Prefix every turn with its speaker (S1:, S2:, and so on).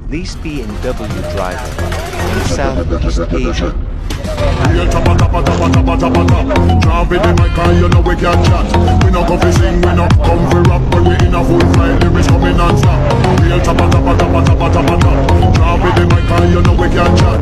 S1: This BMW driver in Southeast Asia.
S2: Real tappa tappa tappa tappa tappa tap. Drop it in my car, you know we can't chat. We no come fi sing, we no come fi rap, but we in a full flight, lyrics coming non-stop. Real tappa tappa tappa tappa tappa tap. Drop it in my car, you know we can't chat.